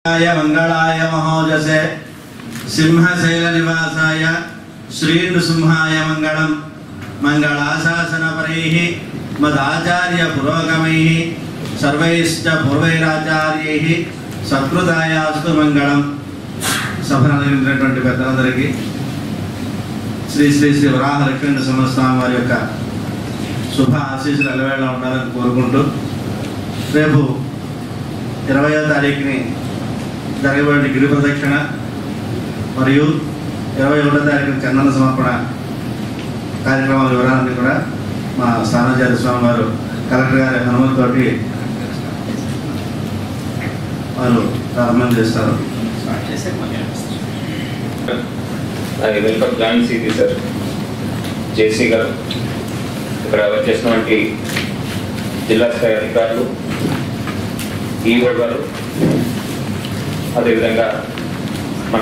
मंगलाय महोजसे सिंहशैल निवासाय श्री नृसिंहाय मंगलम मंगलाशासनपरैः मदाचार्य पुरोगमैः सर्वैश्च पूर्वैराचार्यैः सत्कृतायास्तु मंगलम। सफलమైనటువంటి పెద్దలందరికీ శ్రీ శ్రీ శ్రీ వరాహ లక్ష్మీ సంవత్సరం వారి యొక్క శుభ ఆశీస్సులు అలవేళ ఉండాలని కోరుకుంటూ రేపు 20వ తారీఖుని జరగబోయే గిరి ప్రదక్షిణ మరియు 21వ తారీఖున చందన సమర్పణ కార్యక్రమాల వివరాలన్నీ కూడా మా స్థానాచార్య స్వామి వారు కలెక్టర్ గారి అనుమతితోటి వారు ప్రారంభం చేస్తారు. Welcome join city sir JC గారు, ఇక్కడ వచ్చేసినటువంటి జిల్లా స్థాయి అధికారులు, ఈఓ గారు, అదేవిధంగా మన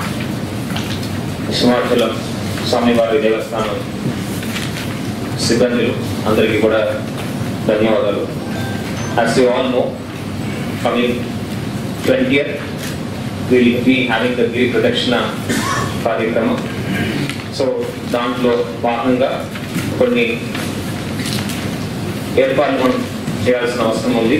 సింహాచలం స్వామివారి దేవస్థానం సిబ్బందులు అందరికీ కూడా ధన్యవాదాలు. As you all know, coming 20th we will be having the Giri Pradakshina కార్యక్రమం. సో దాంట్లో భాగంగా కొన్ని ఏర్పాట్లు మనం చేయాల్సిన అవసరం ఉంది.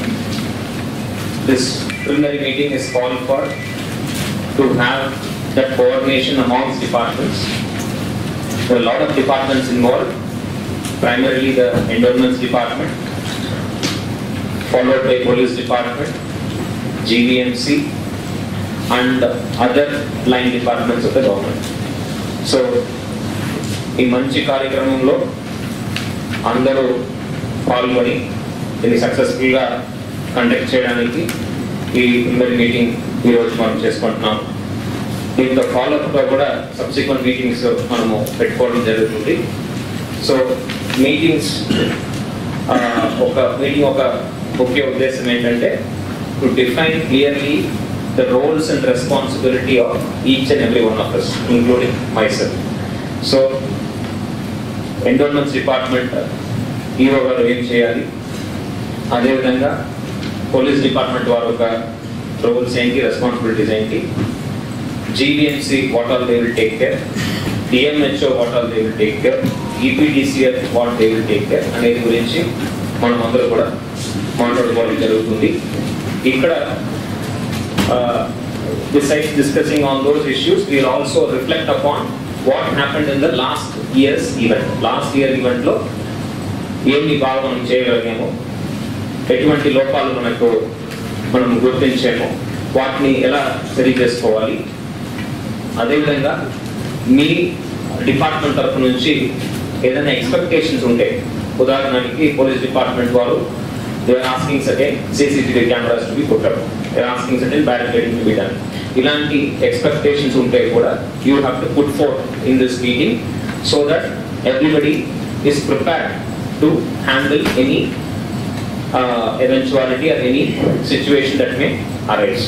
This preliminary meeting is called for to have that coordination amongst departments. There are a lot of departments involved, primarily the endowments department, followed by police department, GVMC and other line departments of the government. So ఈ మంచి కార్యక్రమంలో అందరూ పాల్గొని దీన్ని సక్సెస్ఫుల్గా conduct చేయడానికి ఈ preliminary meeting ఈరోజు మనం చేసుకుంటున్నాం. దీంతో ఫాలోఅప్గా కూడా సబ్సిక్వెంట్ మీటింగ్స్ మనము పెట్టుకోవడం జరుగుతుంది. సో మీటింగ్స్ ఒక ముఖ్య ఉద్దేశం ఏంటంటే to define clearly the roles and responsibility of each and every one of us, including myself. So endowments department EO garu em cheyali, ade vidhanga police department varu oka roles enti, responsibilities enti, GVMC what all they will take care, DMHO what all they will take care, EPDCF what they will take care అనేది గురించి మనం అందరూ కూడా మాట్లాడుకోవడం జరుగుతుంది. ఇక్కడ besides discussing on those issues, we will also reflect upon what happened in the last year's event. Last year event lo ఏమి బాగా మనం చేయగలిగాము, ఎటువంటి లోపాలు మనం గుర్తించాము, వాటిని ఎలా సరి చేసుకోవాలి. అదేవిధంగా మీ డిపార్ట్మెంట్ తరఫు నుంచి ఏదైనా ఎక్స్పెక్టేషన్స్ ఉంటే, ఉదాహరణకి పోలీస్ డిపార్ట్మెంట్ వారు they are asking certain CCTV cameras to be put up, they are asking certain barricading to be done. Ilanti expectations unte kuda you have to put forth in this meeting so that everybody is prepared to handle any eventuality or any situation that may arise.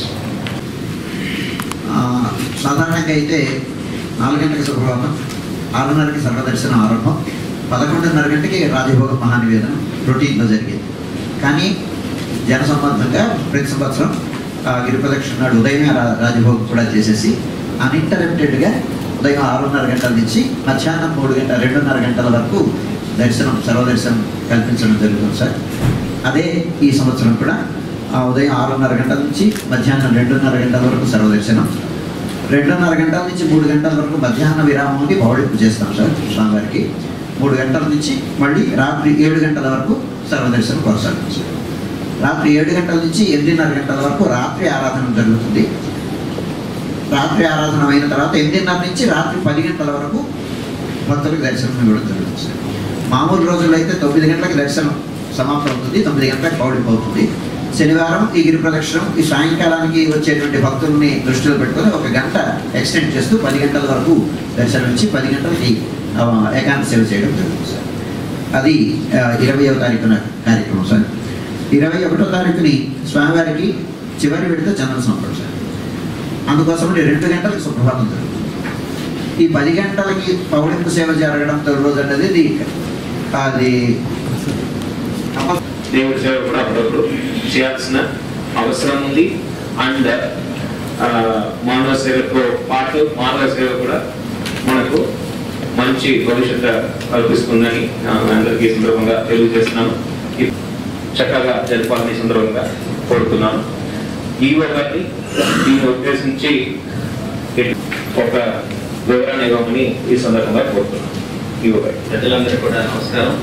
సాధారణంగా అయితే 4 గంటలకు సుప్రభాతం, 6:30కి సర్వదర్శనం ఆరంభం, 11:30 గంటకి రాజభోగ మహానివేదనం రొటీన్లో జరిగేది. కానీ జనసంబంధంగా ప్రతి సంవత్సరం గిరి ప్రదక్షిణ నాడు ఉదయమే రాజభోగం కూడా చేసేసి అన్ఇంటరప్టెడ్గా ఉదయం 6:30 గంటల నుంచి మధ్యాహ్నం 2:30 గంటల వరకు సర్వదర్శనం కల్పించడం జరుగుతుంది సార్. అదే ఈ సంవత్సరం కూడా ఉదయం 6:30 గంటల నుంచి మధ్యాహ్నం 2:30 గంటల వరకు సర్వదర్శనం, 2:30 గంటల నుంచి 3 గంటల వరకు మధ్యాహ్న విరామానికి పౌడింపు చేస్తాం సార్ స్వామివారికి. 3 గంటల నుంచి మళ్ళీ రాత్రి 7 గంటల వరకు సర్వదర్శనం కొనసాగుతుంది. రాత్రి 7 గంటల నుంచి 8:30 గంటల వరకు రాత్రి ఆరాధన జరుగుతుంది. రాత్రి ఆరాధన అయిన తర్వాత 8:30 నుంచి రాత్రి 10 గంటల వరకు భక్తులకు దర్శనం ఇవ్వడం జరుగుతుంది. మామూలు రోజుల్లో అయితే 9 గంటలకు దర్శనం సమాప్తం అవుతుంది, 9 గంటలకు పౌడింపు అవుతుంది. శనివారం ఈ గిరి ప్రదక్షిణం ఈ సాయంకాలానికి వచ్చేటువంటి భక్తుల్ని దృష్టిలో పెట్టుకొని 1 గంట ఎక్స్టెండ్ చేస్తూ 10 గంటల వరకు దర్శనం ఇచ్చి 10 గంటలకి ఏకాంత సేవ చేయడం జరుగుతుంది సార్. అది 20వ తారీఖున కార్యక్రమం సార్. 21వ తారీఖుని స్వామివారికి చివరి విడత చందన సమర్పణ సార్. అందుకోసమని 2 గంటలకు సుప్రభాతం జరుగుతుంది. ఈ 10 గంటలకి పౌడింపు సేవ జరగడం రోజు అనేది అది దేవుడి సేవ కూడా అప్పుడప్పుడు చేయాల్సిన అవసరం ఉంది. అండ్ మానవ సేవతో పాటు మానవ సేవ కూడా మనకు మంచి భవిష్యత్తు కల్పిస్తుందని అందరికీ సందర్భంగా తెలియజేస్తున్నాను. చక్కగా జరపాలని సందర్భంగా కోరుతున్నాను. ఈవో గారిని దీన్ని ఉద్దేశించి ఒక వివరణ ఇవ్వమని ఈ సందర్భంగా కోరుతున్నాను. ఈవో గారు. పెద్దలందరికీ కూడా నమస్కారం.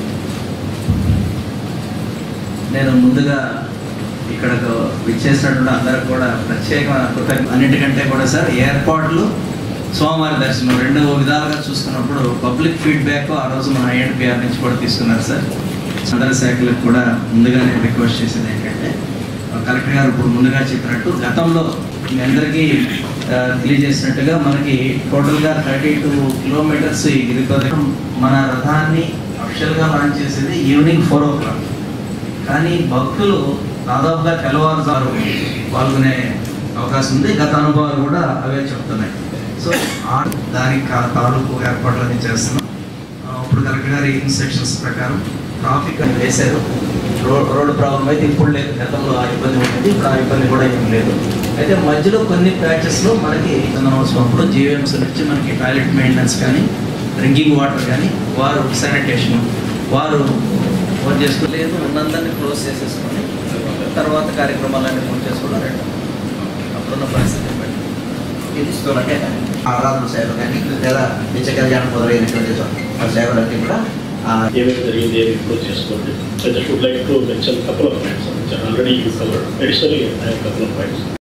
నేను ముందుగా ఇక్కడకు విచ్చేసినటువంటి అందరికి కూడా ప్రత్యేకమైన కృతజ్ఞత. అన్నిటికంటే కూడా సార్ ఏర్పాట్లు సోమవారి దర్శనం రెండు విధాలుగా చూసుకున్నప్పుడు పబ్లిక్ ఫీడ్బ్యాక్ ఆ రోజు మన ఐఎన్పిఆర్ నుంచి కూడా తీసుకున్నారు సార్. అందరి శాఖలకు కూడా ముందుగా నేను రిక్వెస్ట్ చేసేది ఏంటంటే కలెక్టర్ గారు ఇప్పుడు ముందుగా చెప్పినట్టు గతంలో మీ అందరికీ తెలియజేసినట్టుగా మనకి టోటల్గా 32 కిలోమీటర్స్ ఈ గిరిపథకం మన రథాన్ని అఫిషియల్గా లాంచ్ చేసేది ఈవినింగ్ 4 o'clock. కానీ భక్తులు దాదాపుగా తెల్లవారుజారు పాల్గొనే అవకాశం ఉంది. గత అనుభవాలు కూడా అవే చెప్తున్నాయి. సో దానికి తాలూకు ఏర్పాట్లన్నీ చేస్తున్నాం. ఇప్పుడు కలెక్టర్ గారి ఇన్స్ట్రక్షన్స్ ప్రకారం ట్రాఫిక్ అని వేశారు. రోడ్డు ప్రాబ్లం అయితే ఇప్పుడు లేదు. గతంలో ఆ ఇబ్బంది ఉంటుంది, ఇప్పుడు ఆ ఇబ్బంది కూడా ఏం లేదు. అయితే మధ్యలో కొన్ని ప్యాచెస్లో మనకి అవసరప్పుడు జీవీఎంసీ నుంచి మనకి టాయిలెట్ మెయింటెనెన్స్ కానీ డ్రింకింగ్ వాటర్ కానీ వారు శానిటేషన్ వారు ఫోన్ చేసుకోలేదు. ఉన్నందరినీ క్లోజ్ చేసేసుకొని తర్వాత కార్యక్రమాలన్నీ పూర్తి చేసుకోవడం రండి. అప్పుడున్న పరిస్థితి బట్టి తీసుకోవాలంటే ఆరాధన సేవలు కానీ లేదా నిత్య కళ్యాణం మొదలైనటువంటి సేవలన్నీ కూడా ఏమేమి జరిగింది ఏమి ఇంప్రూవ్ చేసుకోండి. I just would like to mention a couple of points which are already covered. Additionally, I have a couple of points.